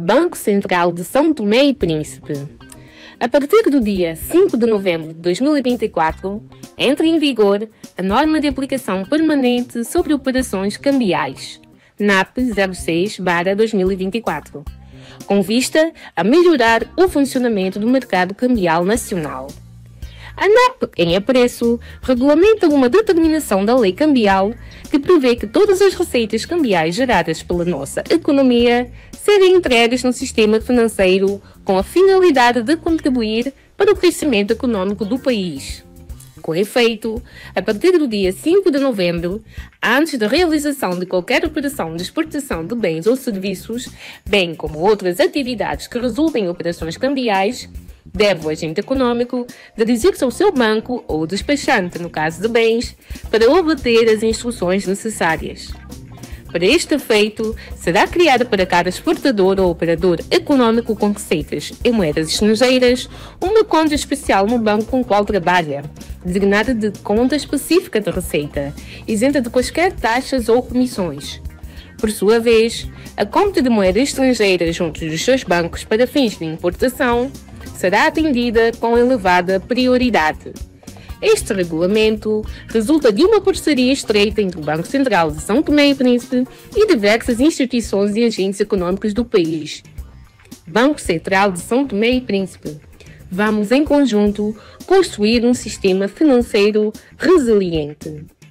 Banco Central de São Tomé e Príncipe. A partir do dia 5 de novembro de 2024, entra em vigor a norma de aplicação permanente sobre operações cambiais, NAP 06/2024, com vista a melhorar o funcionamento do mercado cambial nacional. A NAP em apreço regulamenta uma determinação da lei cambial que prevê que todas as receitas cambiais geradas pela nossa economia serem entregues no sistema financeiro com a finalidade de contribuir para o crescimento econômico do país. Com efeito, a partir do dia 5 de novembro, antes da realização de qualquer operação de exportação de bens ou serviços, bem como outras atividades que resultem em operações cambiais, deve o agente econômico dirigir-se ao seu banco ou despachante, no caso de bens, para obter as instruções necessárias. Para este efeito, será criada para cada exportador ou operador econômico com receitas em moedas estrangeiras uma conta especial no banco com o qual trabalha, designada de conta específica de receita, isenta de quaisquer taxas ou comissões. Por sua vez, a conta de moeda estrangeira junto dos seus bancos para fins de importação será atendida com elevada prioridade. Este regulamento resulta de uma parceria estreita entre o Banco Central de São Tomé e Príncipe e diversas instituições e agentes econômicos do país. Banco Central de São Tomé e Príncipe. Vamos, em conjunto, construir um sistema financeiro resiliente.